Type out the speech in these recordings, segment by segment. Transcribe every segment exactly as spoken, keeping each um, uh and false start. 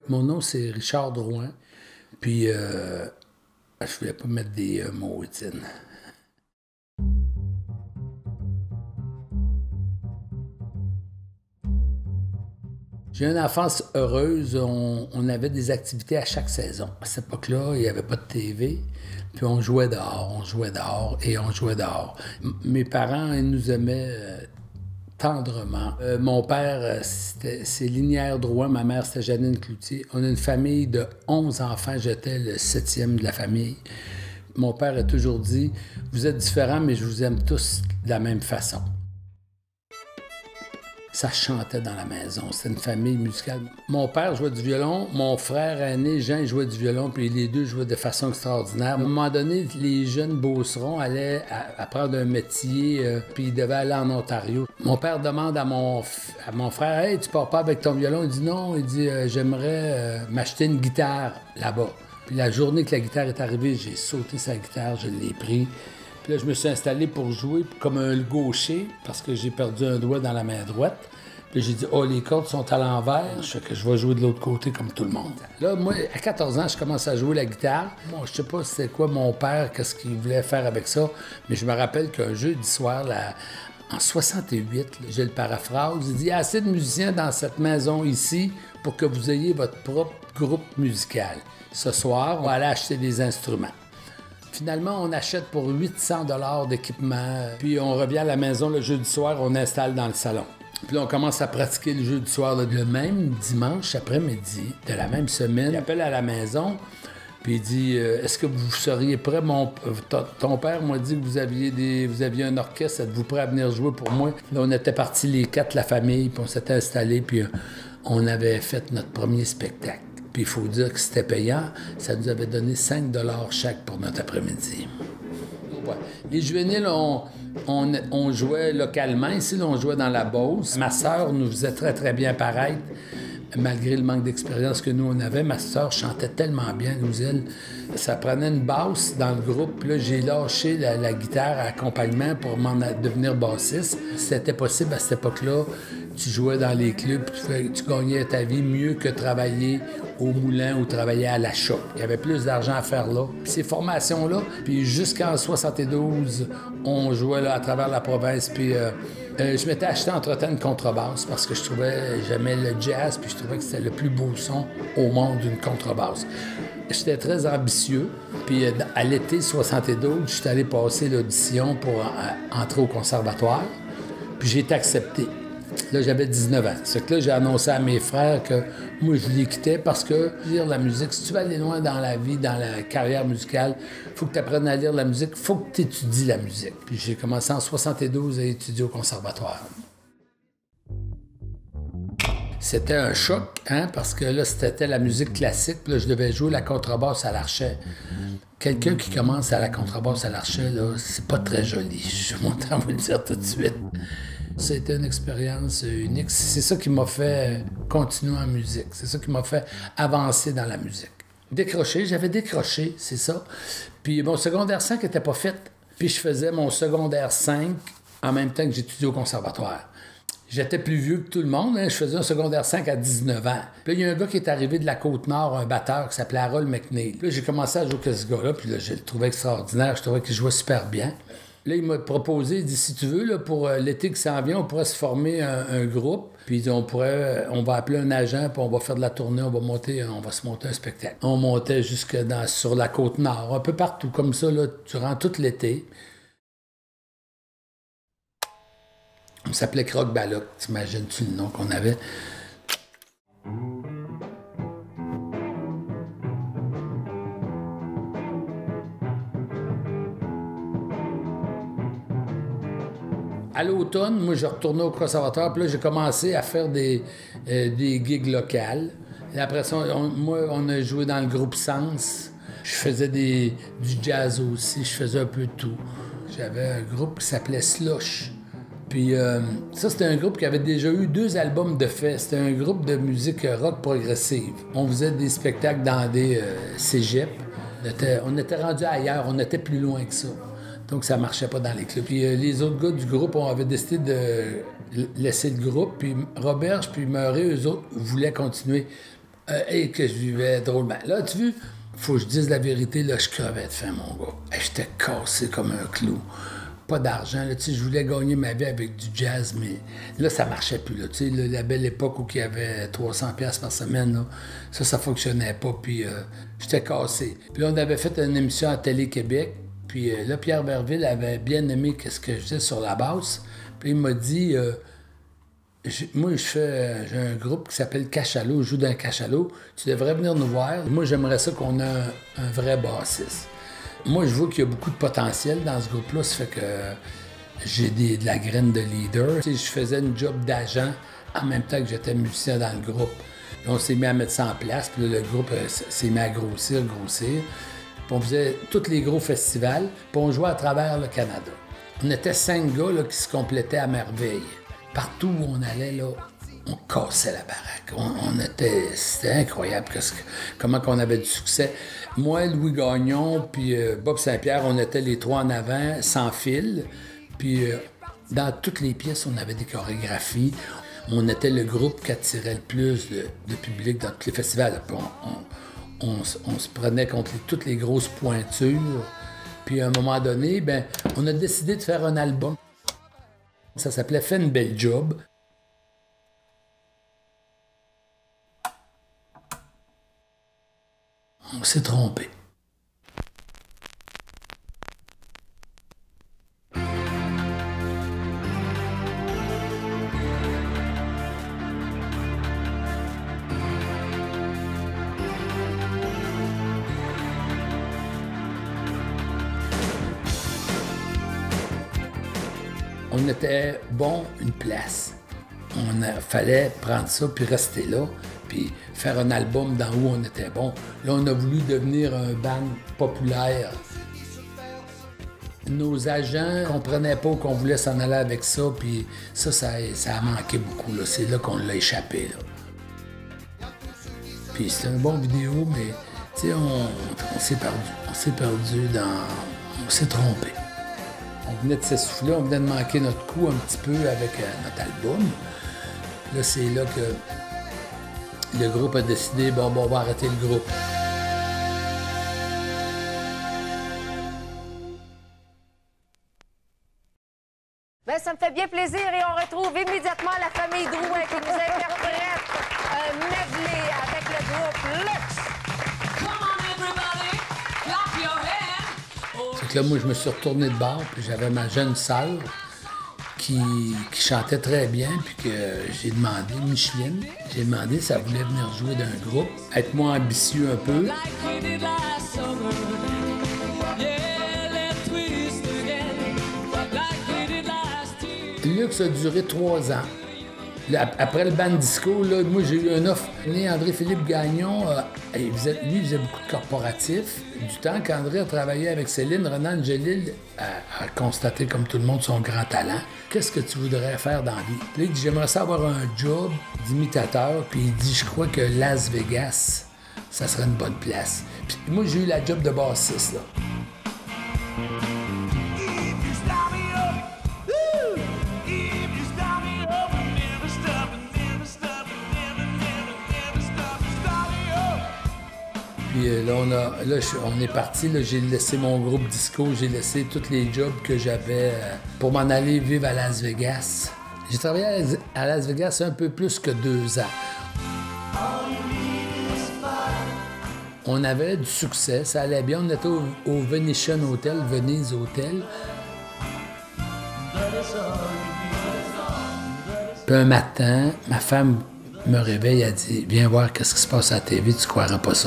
Mon nom, c'est Richard Drouin. Puis, euh, je voulais pas mettre des euh, mots, Étienne. J'ai une enfance heureuse. On, on avait des activités à chaque saison. À cette époque-là, il n'y avait pas de T V. Puis on jouait dehors, on jouait dehors et on jouait dehors. M- mes parents, ils nous aimaient euh, tendrement. Euh, mon père, euh, c'était- c'est Linière Drouin. Ma mère, c'était Janine Cloutier. On a une famille de onze enfants. J'étais le septième de la famille. Mon père a toujours dit, « Vous êtes différents, mais je vous aime tous de la même façon. » Ça chantait dans la maison. C'était une famille musicale. Mon père jouait du violon, mon frère aîné, Jean, jouait du violon, puis les deux jouaient de façon extraordinaire. À un moment donné, les jeunes beaucerons allaient à- apprendre un métier, euh, puis ils devaient aller en Ontario. Mon père demande à mon, f- à mon frère, « Hey, tu pars pas avec ton violon? » Il dit non. Il dit, euh, « J'aimerais euh, m'acheter une guitare là-bas. » Puis la journée que la guitare est arrivée, j'ai sauté sa guitare, je l'ai pris. Puis là, je me suis installé pour jouer comme un gaucher parce que j'ai perdu un doigt dans la main droite. Puis j'ai dit, oh, les cordes sont à l'envers, je fais que je vais jouer de l'autre côté comme tout le monde. Là, moi, à quatorze ans, je commence à jouer la guitare. Bon, je sais pas c'était quoi mon père, qu'est-ce qu'il voulait faire avec ça, mais je me rappelle qu'un jeudi soir, là, en soixante-huit, là, j'ai le paraphrase, il dit, il y a assez de musiciens dans cette maison ici pour que vous ayez votre propre groupe musical. Ce soir, on va aller acheter des instruments. Finalement, on achète pour huit cents dollars d'équipement, puis on revient à la maison le jeudi soir, on installe dans le salon. Puis là, on commence à pratiquer le jeudi soir. Là, le même dimanche après-midi de la même semaine, il appelle à la maison, puis il dit euh, « Est-ce que vous seriez prêt? Mon, ton, ton père m'a dit que vous aviez, des, vous aviez un orchestre, êtes-vous prêt à venir jouer pour moi? » Là, on était partis les quatre, la famille, puis on s'était installés, puis euh, on avait fait notre premier spectacle. Puis il faut dire que c'était payant. Ça nous avait donné cinq dollars chaque pour notre après-midi. Ouais. Les juvéniles, on, on, on jouait localement. Ici, là, on jouait dans la Beauce. Ma sœur nous faisait très, très bien paraître, malgré le manque d'expérience que nous, on avait. Ma sœur chantait tellement bien, nous, elle. Ça prenait une basse dans le groupe. Puis là, j'ai lâché la, la guitare à accompagnement pour m'en a- devenir bassiste. C'était possible à cette époque-là. Tu jouais dans les clubs, tu, fais, tu gagnais ta vie mieux que travailler au moulin ou travailler à l'achat. Il y avait plus d'argent à faire là. Puis ces formations-là, puis jusqu'en soixante-douze, on jouait là, à travers la province. Puis euh, euh, je m'étais acheté entre-temps une contrebasse parce que je trouvais, j'aimais le jazz, puis je trouvais que c'était le plus beau son au monde d'une contrebasse. J'étais très ambitieux. Puis euh, à l'été soixante-douze, je suis allé passer l'audition pour euh, entrer au conservatoire. Puis j'ai été accepté. Là, j'avais dix-neuf ans. C'est que là, j'ai annoncé à mes frères que moi, je les quittais parce que lire la musique, si tu veux aller loin dans la vie, dans la carrière musicale, il faut que tu apprennes à lire la musique, il faut que tu étudies la musique. Puis j'ai commencé en soixante-douze à étudier au conservatoire. C'était un choc, hein, parce que là, c'était la musique classique, puis là, je devais jouer la contrebasse à l'archet. Quelqu'un qui commence à la contrebasse à l'archet, là, c'est pas très joli. Je suis monté à vous le dire tout de suite. C'était une expérience unique. C'est ça qui m'a fait continuer en musique. C'est ça qui m'a fait avancer dans la musique. Décrocher, j'avais décroché, c'est ça. Puis mon secondaire cinq n'était pas fait. Puis je faisais mon secondaire cinq en même temps que j'étudiais au conservatoire. J'étais plus vieux que tout le monde, hein. Je faisais un secondaire cinq à dix-neuf ans. Puis là, il y a un gars qui est arrivé de la Côte-Nord, un batteur qui s'appelait Harold McNeil. Puis là, j'ai commencé à jouer avec ce gars-là, puis là, je le trouvais extraordinaire, je trouvais qu'il jouait super bien. Là, il m'a proposé, il dit, si tu veux, là, pour euh, l'été qui s'en vient, on pourrait se former un, un groupe, puis il dit, on pourrait, on va appeler un agent, puis on va faire de la tournée, on va monter, on va se monter un spectacle. On montait jusque dans, sur la Côte-Nord, un peu partout, comme ça, là, durant tout l'été. On s'appelait Croque Balloc, t'imagines-tu le nom qu'on avait? À l'automne, moi, je retournais au conservatoire, puis là, j'ai commencé à faire des, euh, des gigs locales. Et après ça, on, moi, on a joué dans le groupe Sens. Je faisais des, du jazz aussi, je faisais un peu de tout. J'avais un groupe qui s'appelait Slush. Puis euh, ça, c'était un groupe qui avait déjà eu deux albums de fait. C'était un groupe de musique rock progressive. On faisait des spectacles dans des euh, cégeps. On était, on était rendu ailleurs, on était plus loin que ça. Donc, ça marchait pas dans les clubs. Puis euh, les autres gars du groupe, on avait décidé de laisser le groupe. Puis Roberge puis Murray, eux autres, voulaient continuer. euh, et que je vivais drôlement. Là, tu vois, faut que je dise la vérité, là, je crevais de faim, mon gars. J'étais cassé comme un clou. Pas d'argent, là, tu sais, je voulais gagner ma vie avec du jazz, mais là, ça marchait plus, là, tu sais, là, la belle époque où il y avait trois cents piastres par semaine, là, ça, ça fonctionnait pas, puis euh, j'étais cassé. Puis là, on avait fait une émission à Télé-Québec, puis euh, là, Pierre Verville avait bien aimé ce que je faisais sur la basse, puis il m'a dit, euh, moi, je fais, j'ai un groupe qui s'appelle Cachalot, je joue dans Cachalot, tu devrais venir nous voir. Moi, j'aimerais ça qu'on ait un, un vrai bassiste. Moi, je vois qu'il y a beaucoup de potentiel dans ce groupe-là, ça fait que j'ai des, de la graine de leader. Tu sais, je faisais une job d'agent en même temps que j'étais musicien dans le groupe. Puis on s'est mis à mettre ça en place, puis là, le groupe euh, s'est mis à grossir, grossir. Puis on faisait tous les gros festivals, puis on jouait à travers le Canada. On était cinq gars là, qui se complétaient à merveille. Partout où on allait, là, on cassait la baraque. On, on était... C'était incroyable que, comment on avait du succès. Moi, Louis Gagnon, puis euh, Bob Saint-Pierre, on était les trois en avant, sans fil. Puis euh, dans toutes les pièces, on avait des chorégraphies. On était le groupe qui attirait le plus de, de public dans tous les festivals. Puis on, on, on, on se prenait contre les, toutes les grosses pointures. Puis à un moment donné, ben, on a décidé de faire un album. Ça s'appelait « Fais une belle job ». On s'est trompé. On était bon une place. On a, fallait prendre ça puis rester là, puis faire un album dans où on était bon. Là, on a voulu devenir un band populaire. Nos agents ne comprenaient pas qu'on voulait s'en aller avec ça, puis ça, ça, ça a manqué beaucoup. Là. C'est là qu'on l'a échappé. Là. Puis c'était une bonne vidéo, mais tu sais, on, on s'est perdu. On s'est perdu dans... On s'est trompé. On venait de s'essouffler, on venait de manquer notre coup un petit peu avec euh, notre album. Là, c'est là que le groupe a décidé, bon, bon, on va arrêter le groupe. Bien, ça me fait bien plaisir et on retrouve immédiatement la famille Drouin qui nous interprète un medley avec le groupe Luxe. C'est que là, moi, je me suis retourné de bord, puis j'avais ma jeune sœur qui, qui chantait très bien, puis que j'ai demandé, Micheline, j'ai demandé si elle voulait venir jouer dans un groupe, être moins ambitieux un peu. Luxe a duré trois ans. Là, après le band disco, là, moi j'ai eu un offre. André-Philippe Gagnon, euh, il faisait, lui, il faisait beaucoup de corporatifs. Du temps qu'André a travaillé avec Céline, Renan Angélil a, a constaté, comme tout le monde, son grand talent. Qu'est-ce que tu voudrais faire dans la vie? Puis là, il dit, j'aimerais ça avoir un job d'imitateur. Puis il dit, je crois que Las Vegas, ça serait une bonne place. Puis moi, j'ai eu la job de bassiste, là. Puis là, on, a, là, on est parti, j'ai laissé mon groupe disco, j'ai laissé tous les jobs que j'avais pour m'en aller vivre à Las Vegas. J'ai travaillé à Las Vegas un peu plus que deux ans. On avait du succès, ça allait bien. On était au, au Venetian Hotel, Venise Hotel. Puis un matin, ma femme me réveille, elle dit « Viens voir qu'est-ce qui se passe à la T V, tu croiras pas ça. »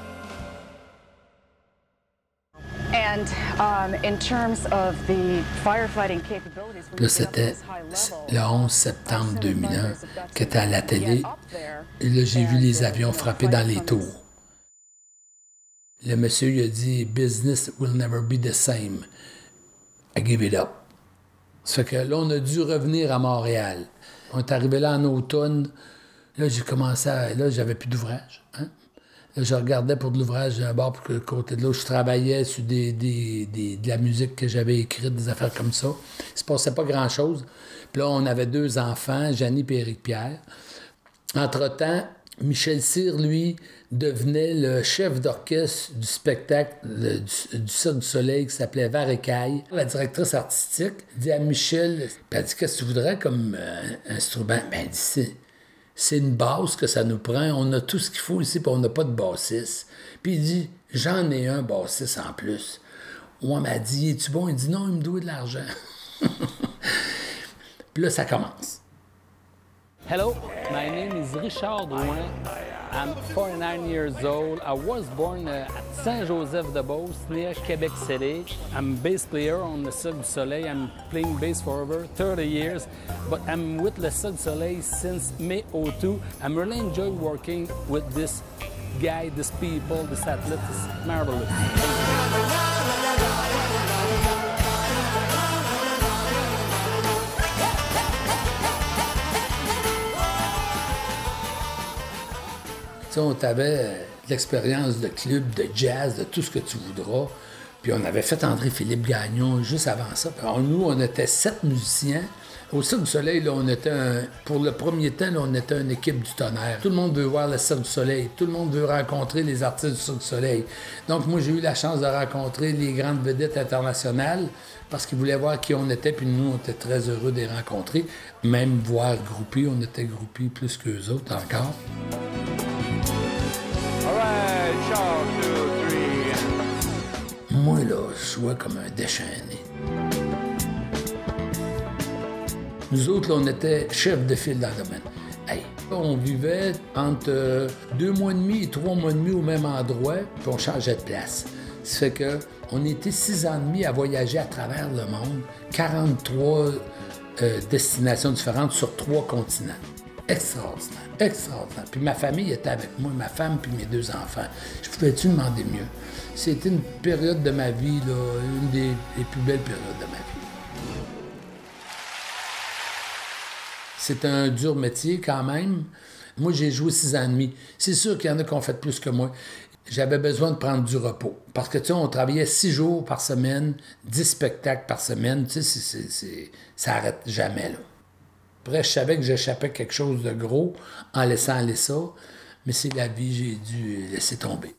And um, in terms of the firefighting capabilities, là, c'était le onze septembre deux mille un qui était à la télé. Et là, j'ai vu les avions frapper dans les tours. Le monsieur, il a dit « Business will never be the same. I give it up. » Ça fait que là, on a dû revenir à Montréal. On est arrivé là en automne. Là, j'ai commencé à... Là, j'avais plus d'ouvrage. Hein? Là, je regardais pour de l'ouvrage d'un bord, pour le côté de l'autre. Je travaillais sur des, des, des, de la musique que j'avais écrite, des affaires comme ça. Il se passait pas grand-chose. Puis là, on avait deux enfants, Jeannie et Éric Pierre. Entre-temps, Michel Cyr, lui, devenait le chef d'orchestre du spectacle le, du, du Cirque du Soleil qui s'appelait Varecaille. La directrice artistique dit à Michel, elle dit, qu'est-ce que tu voudrais comme euh, instrument? Ben, elle dit, c'est, c'est une basse que ça nous prend. On a tout ce qu'il faut ici, puis on n'a pas de bassiste. Puis il dit, j'en ai un bassiste en plus. On m'a dit, es-tu bon? Il dit, non, il me doit de l'argent. Puis là, ça commence. Hello, my name is Richard Drouin. I'm forty-nine years old. I was born uh, at Saint-Joseph-de-Beauce, near Quebec City. I'm bass player on the Cirque du Soleil. I'm playing bass for over thirty years, but I'm with the Cirque du Soleil since May oh two. I'm really enjoying working with this guy, these people, this athlete. It's marvelous. On avait de l'expérience de club, de jazz, de tout ce que tu voudras. Puis on avait fait André-Philippe Gagnon juste avant ça. Puis on, nous, on était sept musiciens. Au Cirque du Soleil, là, on était un, pour le premier temps, là, on était une équipe du tonnerre. Tout le monde veut voir le Cirque du Soleil. Tout le monde veut rencontrer les artistes du Cirque du Soleil. Donc moi, j'ai eu la chance de rencontrer les grandes vedettes internationales parce qu'ils voulaient voir qui on était. Puis nous, on était très heureux de les rencontrer. Même voir groupés, on était groupés plus qu'eux autres encore. Moi, là, je jouais comme un déchaîné. Nous autres, là, on était chefs de file dans le domaine. Hey, on vivait entre euh, deux mois et demi et trois mois et demi au même endroit, puis on changeait de place. Ça fait que on était six ans et demi à voyager à travers le monde, quarante-trois euh, destinations différentes sur trois continents. Extraordinaire, extraordinaire. Puis ma famille était avec moi, ma femme puis mes deux enfants. Je pouvais-tu demander mieux? C'était une période de ma vie, là, une des, des plus belles périodes de ma vie. C'est un dur métier quand même. Moi, j'ai joué six ans et demi. C'est sûr qu'il y en a qui ont fait plus que moi. J'avais besoin de prendre du repos. Parce que, tu sais, on travaillait six jours par semaine, dix spectacles par semaine. Tu sais, c'est, c'est, c'est, ça n'arrête jamais, là. Après, je savais que j'échappais quelque chose de gros en laissant aller ça, mais c'est la vie, j'ai dû laisser tomber.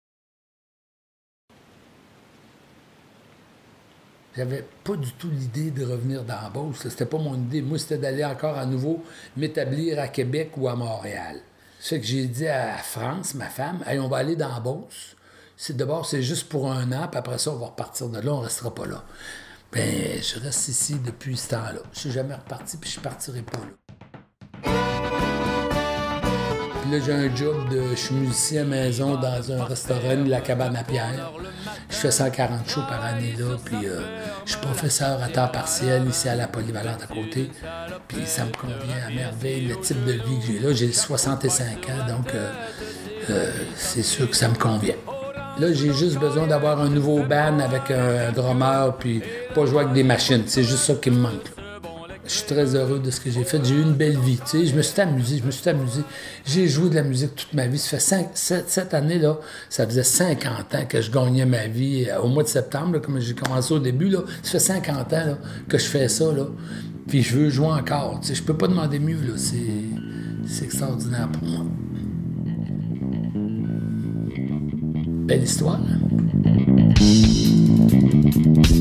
J'avais pas du tout l'idée de revenir dans la Beauce. C'était pas mon idée. Moi, c'était d'aller encore à nouveau m'établir à Québec ou à Montréal. Ça fait que j'ai dit à France, ma femme, « Hey, on va aller dans la Beauce. C'est, d'abord, c'est juste pour un an, puis après ça, on va repartir de là, on restera pas là. » Bien, je reste ici depuis ce temps-là. Je suis jamais reparti, puis je ne partirai pas là. Puis là, j'ai un job de... Je suis musicien à maison dans un restaurant de la Cabane à Pierre. Je fais cent quarante shows par année là, puis euh, je suis professeur à temps partiel ici à la Polyvalente à côté. Puis ça me convient à merveille, le type de vie que j'ai là. J'ai soixante-cinq ans, donc euh, euh, c'est sûr que ça me convient. Là, j'ai juste besoin d'avoir un nouveau band avec un drummer, puis pas jouer avec des machines. C'est juste ça qui me manque. Là. Je suis très heureux de ce que j'ai fait. J'ai eu une belle vie, tu sais. Je me suis amusé, je me suis amusé. J'ai joué de la musique toute ma vie. Ça fait cinq, sept, cette année-là, ça faisait cinquante ans que je gagnais ma vie. Au mois de septembre, là, comme j'ai commencé au début, là, ça fait cinquante ans là, que je fais ça, là. Puis je veux jouer encore, tu sais. Je peux pas demander mieux, là. C'est, c'est extraordinaire pour moi. Belle histoire, hein?